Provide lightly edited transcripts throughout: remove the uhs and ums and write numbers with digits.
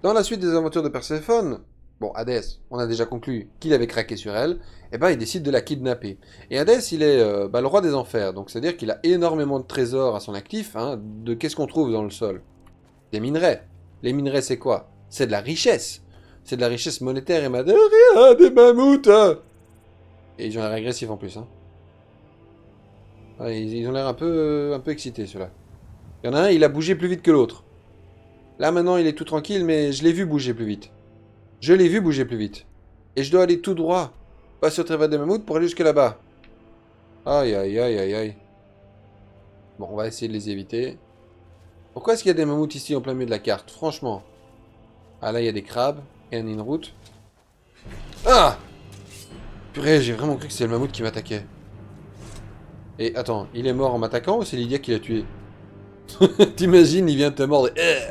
Dans la suite des aventures de Perséphone, bon, Hadès, on a déjà conclu qu'il avait craqué sur elle, et ben il décide de la kidnapper. Et Hadès, il est le roi des enfers, donc c'est-à-dire qu'il a énormément de trésors à son actif, hein, de qu'est-ce qu'on trouve dans le sol? Des minerais. Les minerais, c'est quoi? C'est de la richesse. C'est de la richesse monétaire et matérielle, des mammouths. Et ils ont l'air agressifs en plus, hein. Ouais, ils ont l'air un peu excités, ceux-là. Il y en a un, il a bougé plus vite que l'autre. Là, maintenant, il est tout tranquille, mais je l'ai vu bouger plus vite. Je l'ai vu bouger plus vite. Et je dois aller tout droit. Pas sur Trévat des Mammouths pour aller jusque là-bas. Aïe, aïe, aïe, aïe, aïe. Bon, on va essayer de les éviter. Pourquoi est-ce qu'il y a des mammouths ici en plein milieu de la carte? Franchement. Ah, là, il y a des crabes. Et une route. Ah! Purée, j'ai vraiment cru que c'était le mammouth qui m'attaquait. Et attends, il est mort en m'attaquant ou c'est Lydia qui l'a tué? T'imagines, il vient de te mordre.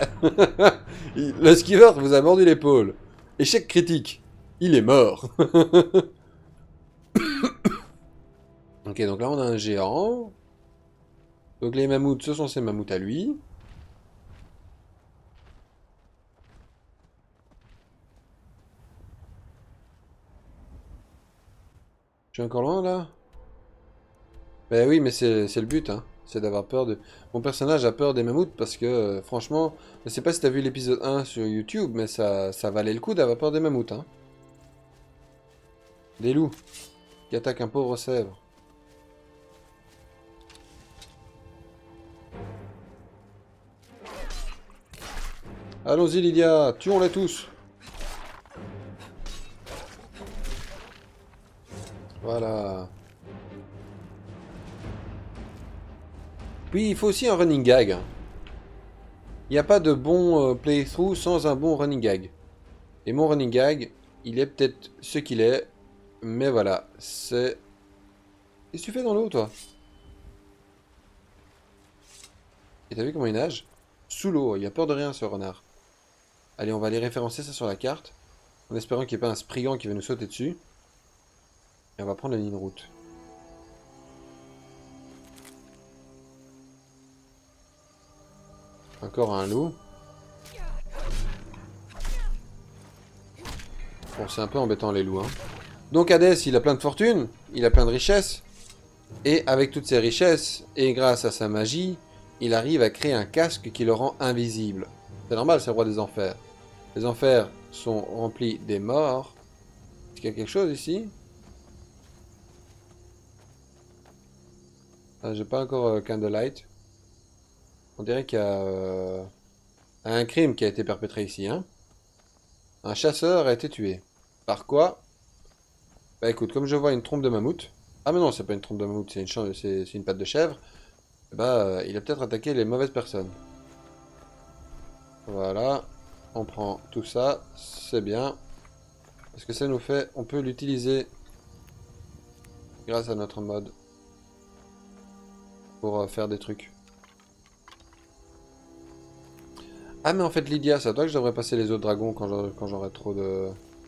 Le skiver vous a mordu l'épaule. Échec critique. Il est mort. Ok, donc là on a un géant. Donc les mammouths, ce sont ces mammouths à lui. Je suis encore loin là? Ben oui, mais c'est le but, hein. C'est d'avoir peur de... Mon personnage a peur des mammouths parce que, franchement, je sais pas si t'as vu l'épisode 1 sur YouTube, mais ça valait le coup d'avoir peur des mammouths, hein. Des loups qui attaquent un pauvre sèvre. Allons-y, Lydia, tuons-les tous. Voilà. Puis, il faut aussi un running gag. Il n'y a pas de bon playthrough sans un bon running gag. Et mon running gag, il est peut-être ce qu'il est, mais voilà, c'est... Qu'est-ce que tu fais dans l'eau, toi? Et t'as vu comment il nage? Sous l'eau, il a peur de rien, ce renard. Allez, on va aller référencer ça sur la carte, en espérant qu'il n'y ait pas un spriggan qui va nous sauter dessus. Et on va prendre la ligne route. Encore un loup. Bon, c'est un peu embêtant les loups, hein. Donc Hadès, il a plein de fortune, il a plein de richesses. Et avec toutes ces richesses, et grâce à sa magie, il arrive à créer un casque qui le rend invisible. C'est normal, c'est le roi des enfers. Les enfers sont remplis des morts. Est-ce qu'il y a quelque chose ici? Ah, j'ai pas encore Candlelight. On dirait qu'il y a un crime qui a été perpétré ici, hein. Un chasseur a été tué. Par quoi? Bah écoute, comme je vois une trompe de mammouth... Ah mais non, c'est pas une trompe de mammouth, c'est une patte de chèvre. Bah, il a peut-être attaqué les mauvaises personnes. Voilà. On prend tout ça, c'est bien. Parce que ça nous fait... On peut l'utiliser grâce à notre mode pour faire des trucs. Ah mais en fait Lydia, c'est à toi que je devrais passer les autres dragons quand j'aurai trop de...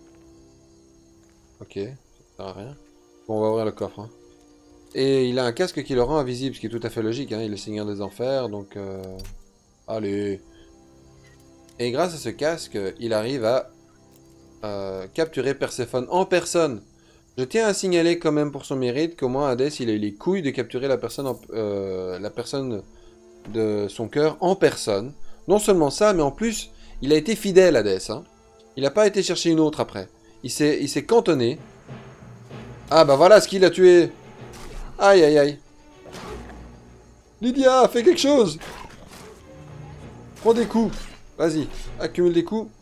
Ok, ça sert à rien. Bon, on va ouvrir le coffre, hein. Et il a un casque qui le rend invisible, ce qui est tout à fait logique, hein. Il est seigneur des enfers, donc... Allez. Et grâce à ce casque, il arrive à capturer Perséphone en personne. Je tiens à signaler quand même pour son mérite qu'au moins Hadès, il a eu les couilles de capturer la personne de son cœur en personne. Non seulement ça, mais en plus, il a été fidèle à Hadès, hein. Il n'a pas été chercher une autre après. Il s'est cantonné. Ah bah voilà ce qu'il a tué. Aïe aïe aïe. Lydia, fais quelque chose. Prends des coups. Vas-y, accumule des coups.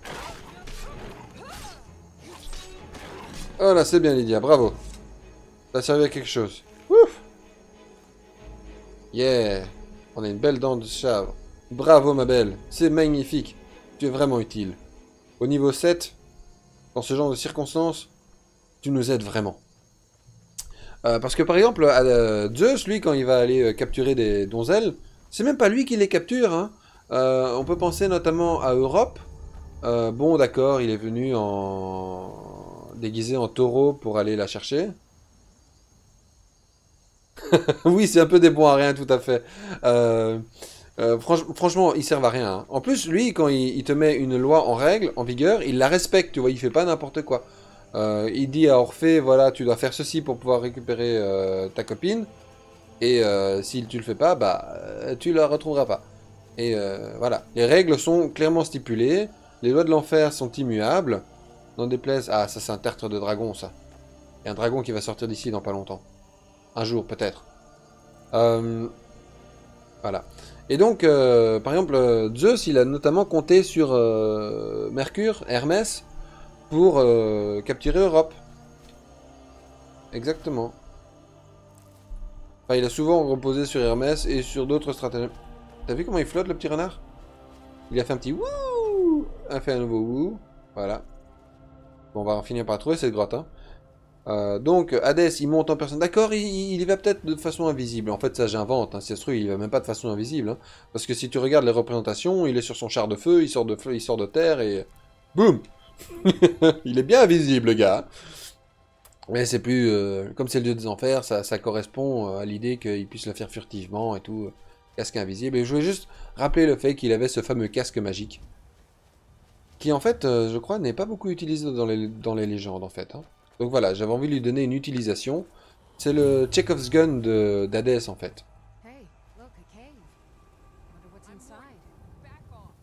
Oh là, c'est bien Lydia, bravo. Ça a servi à quelque chose. Ouf. Yeah. On a une belle dent de chèvre. Bravo ma belle, c'est magnifique. Tu es vraiment utile. Au niveau 7, dans ce genre de circonstances, tu nous aides vraiment. Parce que par exemple, Zeus, lui, quand il va aller capturer des donzelles, c'est même pas lui qui les capture, hein. On peut penser notamment à Europe. Bon, d'accord, il est venu en déguisé en taureau pour aller la chercher. Oui, c'est un peu des bons à rien, tout à fait. Franchement, ils servent à rien. Hein. En plus, lui, quand il te met une loi en règle, en vigueur, il la respecte, tu vois, il fait pas n'importe quoi. Il dit à Orphée, voilà, tu dois faire ceci pour pouvoir récupérer ta copine. Et si tu le fais pas, bah, tu la retrouveras pas. Et voilà, les règles sont clairement stipulées. Les lois de l'enfer sont immuables. N'en déplaise... Ah, ça c'est un tertre de dragon, ça. Il y a un dragon qui va sortir d'ici dans pas longtemps. Un jour, peut-être. Voilà. Et donc, par exemple, Zeus, il a notamment compté sur Mercure, Hermès, pour capturer Europe. Exactement. Enfin, il a souvent reposé sur Hermès et sur d'autres stratagèmes. T'as vu comment il flotte, le petit renard? Il a fait un petit wouh. Il a fait un nouveau wouh. Voilà. Bon, on va en finir par trouver cette grotte. Hein. Donc, Hadès, il monte en personne. D'accord, il y va peut-être de façon invisible. En fait, ça, j'invente. Hein. Si ça se trouve, il y va même pas de façon invisible. Hein. Parce que si tu regardes les représentations, il est sur son char de feu, il sort de terre et... Boum. Il est bien invisible, le gars. Mais c'est plus... comme c'est le dieu des enfers, ça correspond à l'idée qu'il puisse le faire furtivement et tout. Casque invisible. Et je voulais juste rappeler le fait qu'il avait ce fameux casque magique. Qui, en fait, je crois, n'est pas beaucoup utilisé dans les légendes, en fait. Hein. Donc voilà, j'avais envie de lui donner une utilisation. C'est le Chekhov's Gun d'Hadès, en fait. Hey, look, a cave. Wonder what's inside. Back off.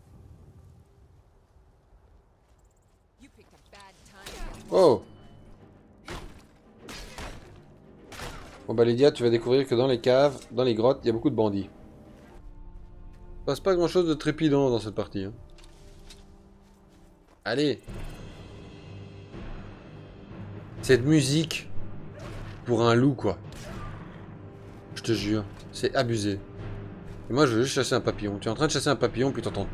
You picked a bad time. Oh! Bon bah Lydia, tu vas découvrir que dans les caves, dans les grottes, il y a beaucoup de bandits. Il se passe pas grand chose de trépidant dans cette partie. Hein. Allez! Cette musique pour un loup, quoi. Je te jure, c'est abusé. Et moi, je veux juste chasser un papillon. Tu es en train de chasser un papillon, puis t'entends...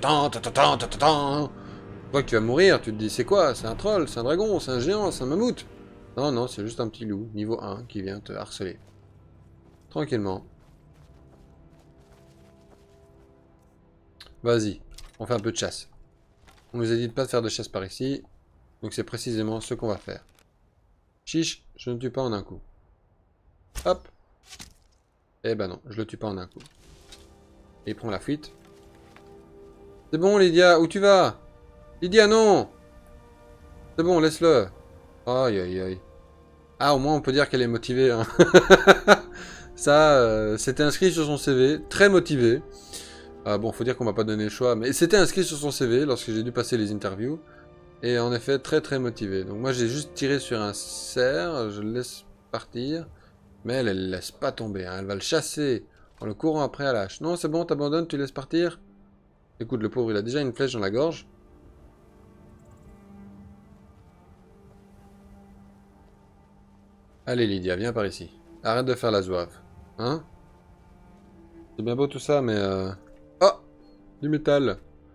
Tu vois que tu vas mourir, tu te dis, c'est quoi? C'est un troll, c'est un dragon, c'est un géant, c'est un mammouth. Non, non, c'est juste un petit loup, niveau 1, qui vient te harceler. Tranquillement. Vas-y, on fait un peu de chasse. On nous a dit de pas faire de chasse par ici, donc c'est précisément ce qu'on va faire. Chiche, je ne tue pas en un coup. Hop. Eh ben non, je le tue pas en un coup. Et il prend la fuite. C'est bon, Lydia, où tu vas? Lydia, non! C'est bon, laisse-le. Aïe, aïe, aïe. Ah, au moins, on peut dire qu'elle est motivée. Hein. Ça, c'était inscrit sur son CV. Très motivé. Bon, faut dire qu'on m'a pas donné le choix. Mais c'était inscrit sur son CV lorsque j'ai dû passer les interviews. Et en effet, très très motivé. Donc moi, j'ai juste tiré sur un cerf. Je le laisse partir. Mais elle laisse pas tomber. Hein. Elle va le chasser en le courant après à l'âche. Non, c'est bon, t'abandonnes, tu laisses partir. Écoute, le pauvre, il a déjà une flèche dans la gorge. Allez Lydia, viens par ici. Arrête de faire la zouave. Hein? C'est bien beau tout ça, mais... Oh! Du métal.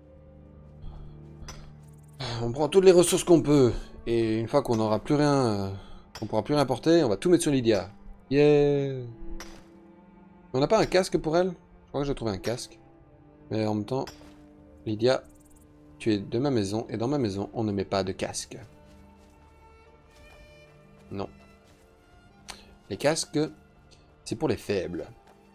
On prend toutes les ressources qu'on peut. Et une fois qu'on n'aura plus rien... qu'on pourra plus rien porter, on va tout mettre sur Lydia. Yeah! On n'a pas un casque pour elle? Je crois que j'ai trouvé un casque. Mais en même temps... Lydia, tu es de ma maison, et dans ma maison, on ne met pas de casque. Non. Les casques, c'est pour les faibles.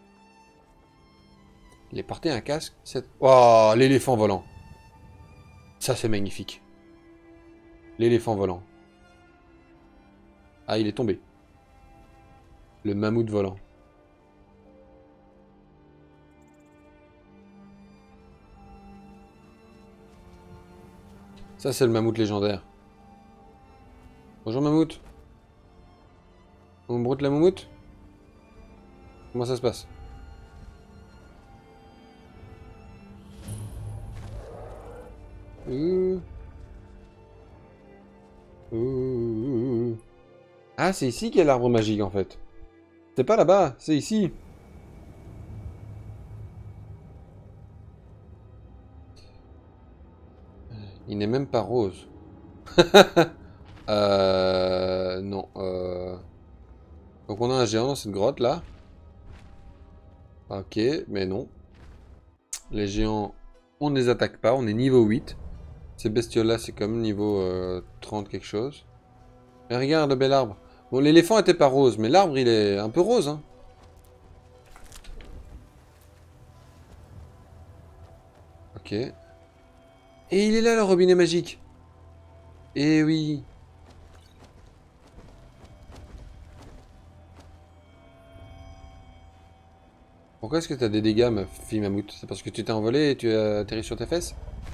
Les porter un casque, c'est... Oh, l'éléphant volant. Ça, c'est magnifique. L'éléphant volant. Ah, il est tombé. Le mammouth volant. Ça, c'est le mammouth légendaire. Bonjour, mammouth. On broute la moumoute? Comment ça se passe? Ah, c'est ici qu'il y a l'arbre magique, en fait. C'est pas là-bas, c'est ici. Il n'est même pas rose. Non. Donc on a un géant dans cette grotte là. Ok, mais non. Les géants, on ne les attaque pas, on est niveau 8. Ces bestioles là, c'est comme niveau 30 quelque chose. Mais regarde le bel arbre. Bon, l'éléphant était pas rose, mais l'arbre il est un peu rose. Hein. Ok. Et il est là, le robinet magique. Eh oui. Pourquoi est-ce que t'as des dégâts, ma fille mammouth? C'est parce que tu t'es envolé et tu as atterri sur tes fesses?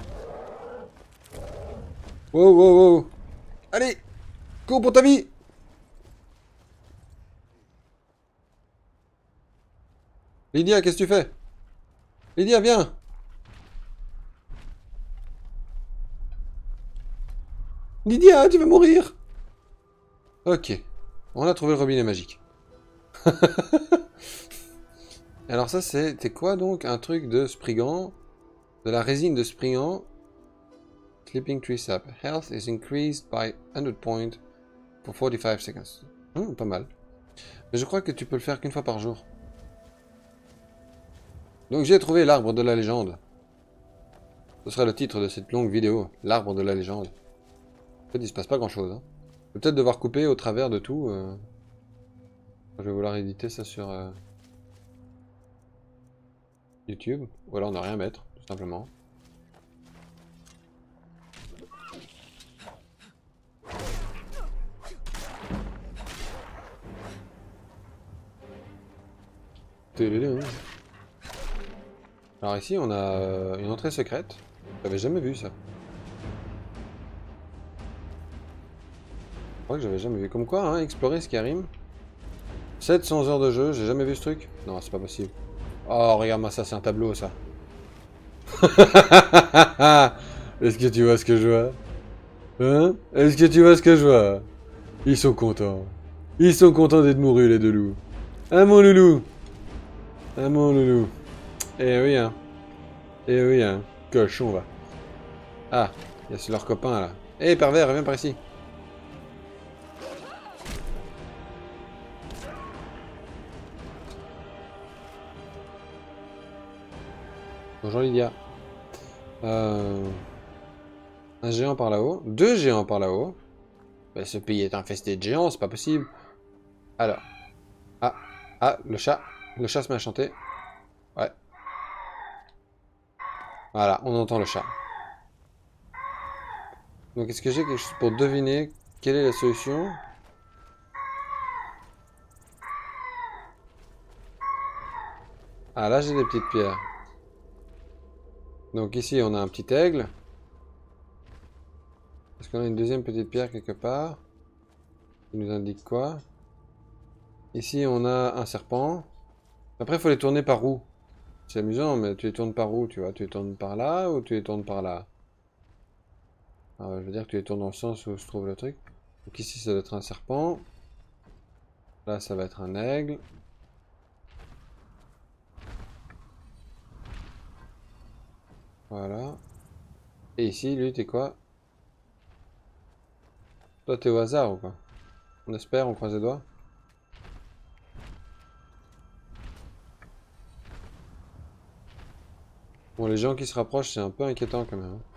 Wow, wow, wow. Allez, cours pour ta vie. Lydia, qu'est-ce que tu fais? Lydia, viens. Lydia, tu vas mourir. Ok. On a trouvé le robinet magique. Alors ça, c'était quoi donc? Un truc de Spriggan. De la résine de Spriggan. Sleeping tree sap. Health is increased by 100 points for 45 seconds. Pas mal. Mais je crois que tu peux le faire qu'une fois par jour. Donc j'ai trouvé l'arbre de la légende. Ce sera le titre de cette longue vidéo. L'arbre de la légende. En fait, il se passe pas grand chose. Hein. Je vais peut-être devoir couper au travers de tout. Je vais vouloir éditer ça sur YouTube. Ou alors ne rien mettre, tout simplement. Alors ici on a une entrée secrète. J'avais jamais vu ça. Je crois que j'avais jamais vu. Comme quoi, hein, explorer Skyrim. 700 heures de jeu, j'ai jamais vu ce truc. Non, c'est pas possible. Oh, regarde-moi ça, c'est un tableau ça. Est-ce que tu vois ce que je vois? Hein? Est-ce que tu vois ce que je vois? Ils sont contents. Ils sont contents d'être mourus les deux loups. Ah mon loulou. Ah mon loulou. Eh oui hein. Eh oui hein. Cochon va. Ah, il y a leur copain là. Eh pervers, viens par ici. Bonjour Lydia. Un géant par là-haut. Deux géants par là-haut. Bah, ce pays est infesté de géants, c'est pas possible. Alors. Ah. Ah, le chat. Le chat se met à chanter. Ouais. Voilà, on entend le chat. Donc est-ce que j'ai quelque chose pour deviner quelle est la solution? Ah là j'ai des petites pierres. Donc ici on a un petit aigle. Est-ce qu'on a une deuxième petite pierre quelque part? Qui nous indique quoi? Ici on a un serpent. Après il faut les tourner par où? C'est amusant mais tu les tournes par où tu vois? Tu les tournes par là ou tu les tournes par là? Alors, je veux dire que tu les tournes dans le sens où se trouve le truc. Donc ici ça doit être un serpent. Là ça va être un aigle. Voilà. Et ici lui t'es quoi? Toi t'es au hasard ou quoi? On espère, on croise les doigts. Bon, les gens qui se rapprochent, c'est un peu inquiétant quand même. Hein.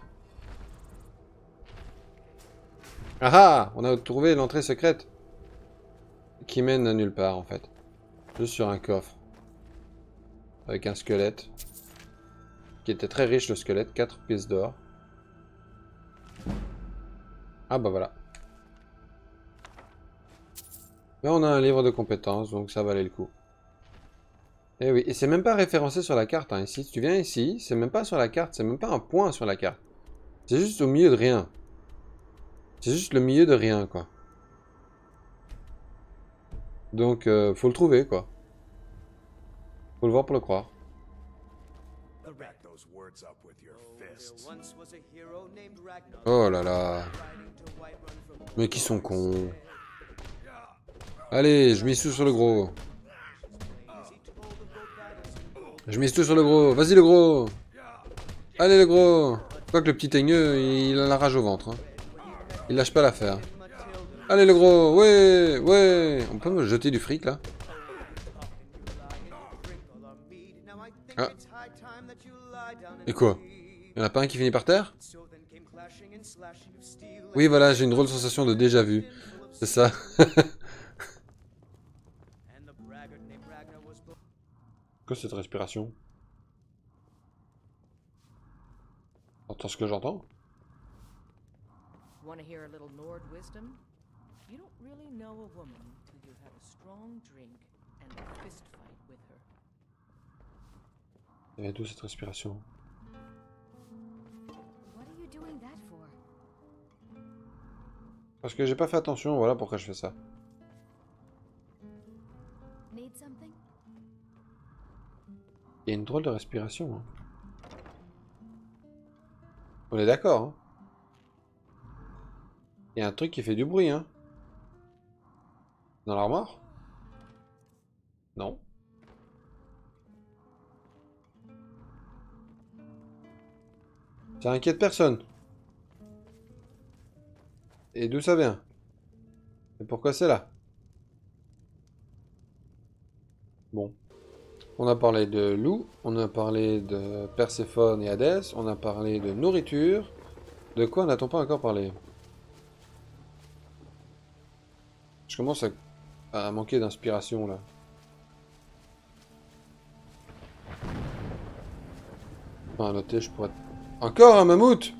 Ah ah! On a trouvé l'entrée secrète. Qui mène à nulle part en fait. Juste sur un coffre. Avec un squelette. Qui était très riche le squelette, 4 pièces d'or. Ah bah voilà. Mais on a un livre de compétences, donc ça valait le coup. Et oui, et c'est même pas référencé sur la carte, hein. Ici, si tu viens ici, c'est même pas sur la carte, c'est même pas un point sur la carte. C'est juste au milieu de rien. C'est juste le milieu de rien, quoi. Donc, faut le trouver, quoi. Faut le voir pour le croire. Oh là là. Mais qui sont cons. Allez, je mise tout sur le gros. Je mise tout sur le gros. Vas-y le gros. Allez le gros. Quoique le petit teigneux, il a la rage au ventre. Hein. Il lâche pas l'affaire. Allez le gros. Ouais, ouais. On peut me jeter du fric là? Ah. Et quoi? Y'en a pas un qui finit par terre? Oui voilà, j'ai une drôle de sensation de déjà vu. C'est ça. Quoi cette respiration? J'entends ce que j'entends. Want to hear a little Nord wisdom? You don't really know a woman till you have a strong drink and a fist fight with her. Il y a d'où cette respiration? What are you doing that for? Parce que j'ai pas fait attention, voilà pourquoi je fais ça. Need something? Il y a une drôle de respiration. Hein. On est d'accord, hein? Il y a un truc qui fait du bruit, hein? Dans l'armoire? Non. Ça inquiète personne. Et d'où ça vient? Et pourquoi c'est là? Bon. On a parlé de loup, on a parlé de Perséphone et Hadès, on a parlé de nourriture. De quoi n'a-t-on pas encore parlé? Je commence à manquer d'inspiration là. Enfin, à noter, je pourrais... Encore un mammouth!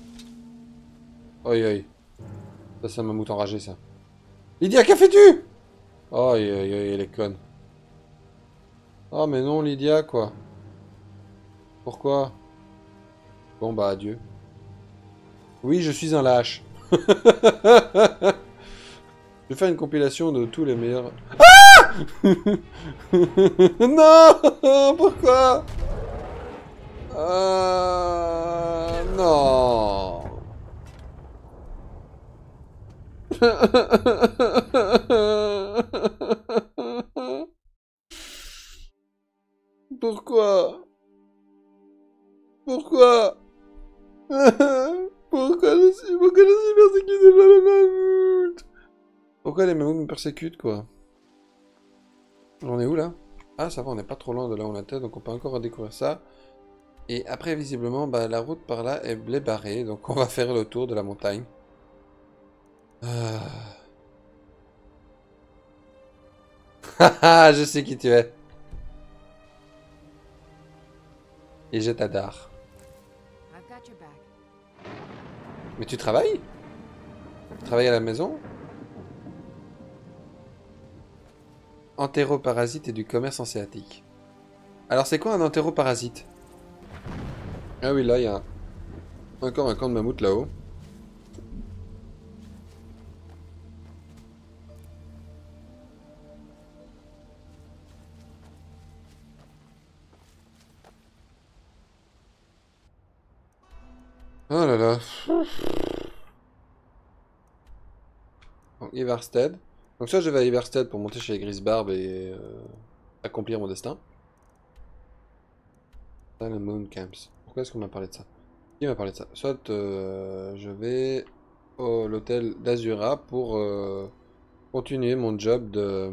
Aïe aïe. Ça c'est un mammouth enragé ça. Lydia, qu'a fais-tu? Aïe aïe aïe, elle est conne. Oh mais non Lydia quoi. Pourquoi? Bon bah adieu. Oui je suis un lâche. Je vais faire une compilation de tous les meilleurs... Ah non. Pourquoi? Non. Pourquoi? Pourquoi? Pourquoi je suis persécuté par le mammouth? Pourquoi les mammouths me persécutent, quoi? On est où, là? Ah, ça va, on n'est pas trop loin de là où on était, donc on peut encore redécouvrir ça. Et après, visiblement, bah, la route par là est barrée, donc on va faire le tour de la montagne. Haha, je sais qui tu es. Et je t'adore. I've got your back. Mais tu travailles? Tu travailles à la maison? Entéroparasite et du commerce hanséatique. Alors c'est quoi un entéroparasite? Ah oui, là il y a encore un camp de mammouth là-haut. Oh là là. Donc Ivarstead. Donc ça je vais à Ivarstead pour monter chez les Grisbarbe et accomplir mon destin. Ça, le Moon Camps. Pourquoi est-ce qu'on m'a parlé de ça? Qui m'a parlé de ça? Soit je vais à l'hôtel d'Azura pour continuer mon job de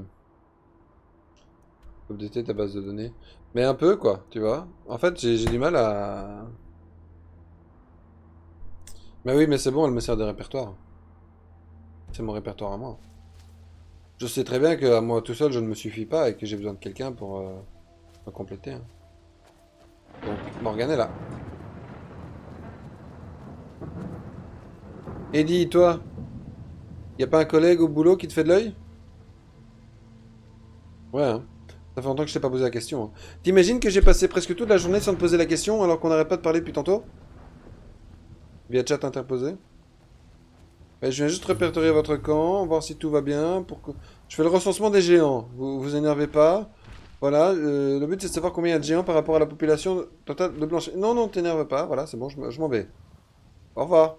updater ta base de données. Mais un peu quoi, tu vois. En fait j'ai du mal à... Mais oui mais c'est bon, elle me sert de répertoire. C'est mon répertoire à moi. Je sais très bien qu'à moi tout seul je ne me suffis pas et que j'ai besoin de quelqu'un pour me compléter. Hein. Donc Morgane est là. Eddie, toi, y a pas un collègue au boulot qui te fait de l'œil? Ouais, hein. Ça fait longtemps que je t'ai pas posé la question. Hein. T'imagines que j'ai passé presque toute la journée sans te poser la question alors qu'on n'arrête pas de parler depuis tantôt? Via chat interposé. Ouais, je viens juste répertorier votre camp, voir si tout va bien. Pour que... Je fais le recensement des géants, vous vous énervez pas. Voilà, le but c'est de savoir combien il y a de géants par rapport à la population totale de Blanchet. Non, non, t'énerve pas, voilà, c'est bon, je m'en vais. Au revoir.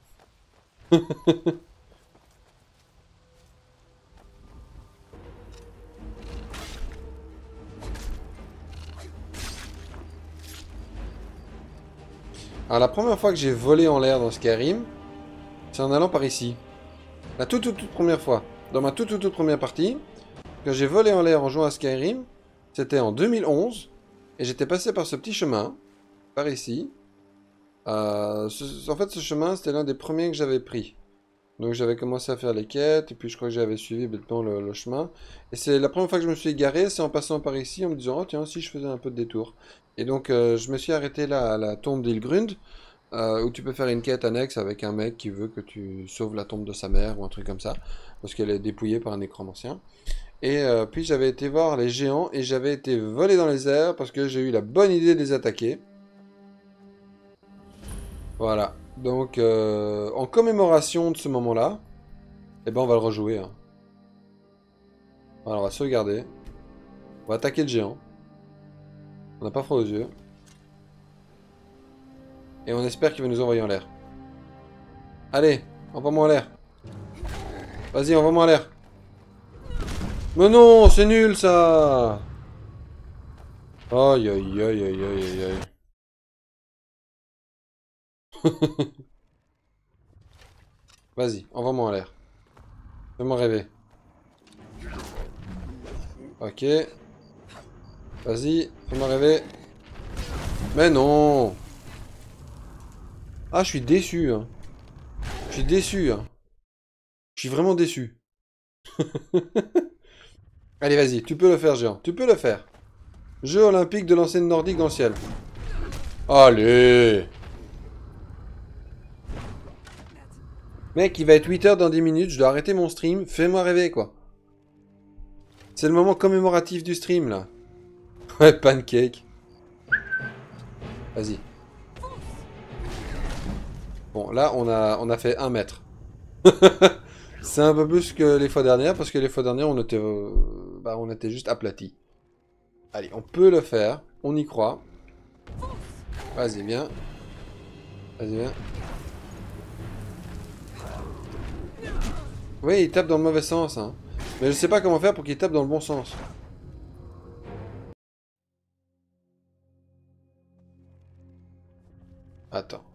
Alors la première fois que j'ai volé en l'air dans Skyrim, c'est en allant par ici. La toute première fois. Dans ma toute première partie, que j'ai volé en l'air en jouant à Skyrim, c'était en 2011, et j'étais passé par ce petit chemin, par ici. En fait, ce chemin, c'était l'un des premiers que j'avais pris. Donc j'avais commencé à faire les quêtes, et puis je crois que j'avais suivi bêtement le chemin. Et c'est la première fois que je me suis égaré, c'est en passant par ici, en me disant, oh tiens, si je faisais un peu de détour. Et donc je me suis arrêté là à la tombe d'Ilgrund, où tu peux faire une quête annexe avec un mec qui veut que tu sauves la tombe de sa mère ou un truc comme ça, parce qu'elle est dépouillée par un nécromancien. Et puis j'avais été voir les géants et j'avais été volé dans les airs parce que j'ai eu la bonne idée de les attaquer. Voilà. Donc en commémoration de ce moment-là, eh ben on va le rejouer. Hein. Voilà, on va sauvegarder. On va attaquer le géant. On n'a pas froid aux yeux. Et on espère qu'il va nous envoyer en l'air. Allez, envoie-moi en l'air. Vas-y, envoie-moi en l'air. Mais non, c'est nul ça. Aïe aïe aïe aïe aïe aïe aïe. Vas-y, envoie-moi en l'air. Fais-moi rêver. Ok. Vas-y, fais-moi rêver. Mais non. Ah, je suis déçu. Hein. Je suis déçu. Hein. Je suis vraiment déçu. Allez, vas-y, tu peux le faire, géant. Tu peux le faire. Jeu olympique de lancer nordique dans le ciel. Allez. Mec, il va être 8 h dans 10 minutes. Je dois arrêter mon stream. Fais-moi rêver, quoi. C'est le moment commémoratif du stream, là. Ouais, pancake. Vas-y. Bon, là, on a fait 1 mètre. C'est un peu plus que les fois dernières, parce que les fois dernières, on était juste aplati. Allez, on peut le faire. On y croit. Vas-y, viens. Vas-y, viens. Oui, il tape dans le mauvais sens, hein. Mais je sais pas comment faire pour qu'il tape dans le bon sens. Attends.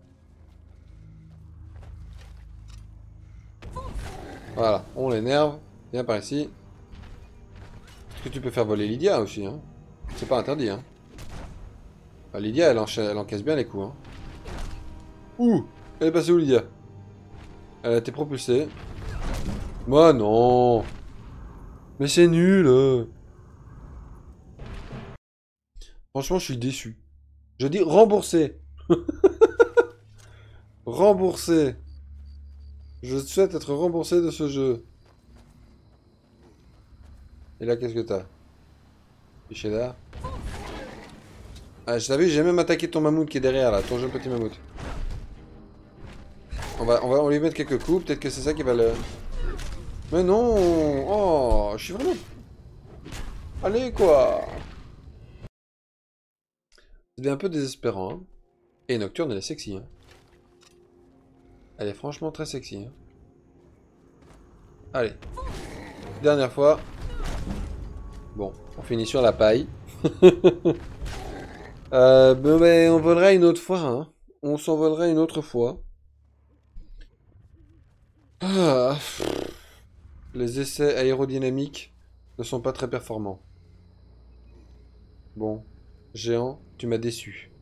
Voilà, on l'énerve. Viens par ici. Est-ce que tu peux faire voler Lydia aussi, hein? C'est pas interdit, hein? Bah, Lydia, elle encaisse bien les coups, hein. Ouh! Elle est passée où, Lydia? Elle a été propulsée. Moi, non! Mais c'est nul! Franchement, je suis déçu. Je dis rembourser! Rembourser! Je souhaite être remboursé de ce jeu. Et là, qu'est-ce que t'as? Piché-là. Ah, je t'avais vu, j'ai même attaqué ton mammouth qui est derrière, là. Ton jeune petit mammouth. On lui mettre quelques coups. Peut-être que c'est ça qui va le... Mais non! Oh, je suis vraiment... Allez, quoi! Ça devient un peu désespérant, hein. Et Nocturne, elle est sexy, hein. Elle est franchement très sexy, hein. Allez. Dernière fois. Bon, on finit sur la paille. Ben, on volera une autre fois, hein. On s'envolera une autre fois. Ah, les essais aérodynamiques ne sont pas très performants. Bon, géant, tu m'as déçu.